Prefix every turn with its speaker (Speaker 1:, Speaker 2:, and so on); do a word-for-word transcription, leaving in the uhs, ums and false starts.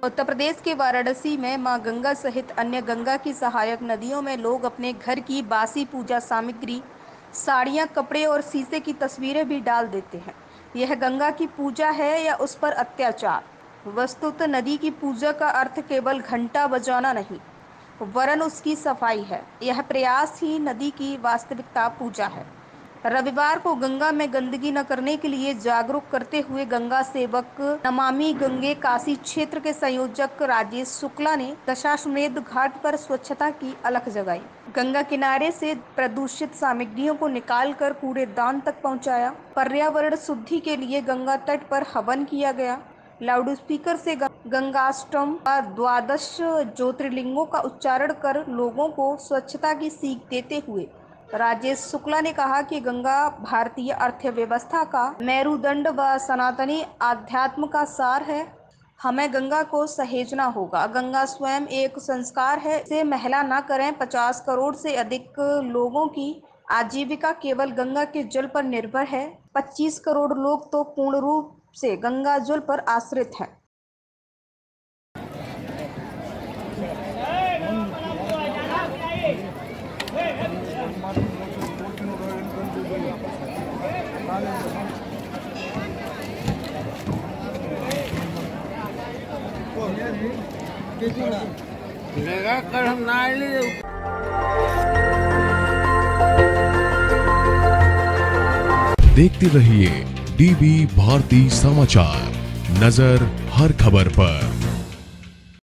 Speaker 1: उत्तर प्रदेश के वाराणसी में मां गंगा सहित अन्य गंगा की सहायक नदियों में लोग अपने घर की बासी पूजा सामग्री, साड़ियां, कपड़े और शीशे की तस्वीरें भी डाल देते हैं। यह गंगा की पूजा है या उस पर अत्याचार? वस्तुतः नदी की पूजा का अर्थ केवल घंटा बजाना नहीं, वरन उसकी सफाई है। यह प्रयास ही नदी की वास्तविकता पूजा है। रविवार को गंगा में गंदगी न करने के लिए जागरूक करते हुए गंगा सेवक नमामि गंगे काशी क्षेत्र के संयोजक राजेश शुक्ला ने दशाश्वमेध घाट पर स्वच्छता की अलख जगाई। गंगा किनारे से प्रदूषित सामग्रियों को निकालकर कूड़ेदान तक पहुंचाया। पर्यावरण शुद्धि के लिए गंगा तट पर हवन किया गया। लाउडस्पीकर से गंगाष्टम व द्वादश ज्योतिर्लिंगों का उच्चारण कर लोगों को स्वच्छता की सीख देते हुए राजेश शुक्ला ने कहा कि गंगा भारतीय अर्थव्यवस्था का मेरुदंड व सनातनी आध्यात्म का सार है। हमें गंगा को सहेजना होगा। गंगा स्वयं एक संस्कार है, इसे महिला न करें। पचास करोड़ से अधिक लोगों की आजीविका केवल गंगा के जल पर निर्भर है। पच्चीस करोड़ लोग तो पूर्ण रूप से गंगा जल पर आश्रित हैं।
Speaker 2: देखते रहिए डीबी भारती समाचार, नजर हर खबर पर।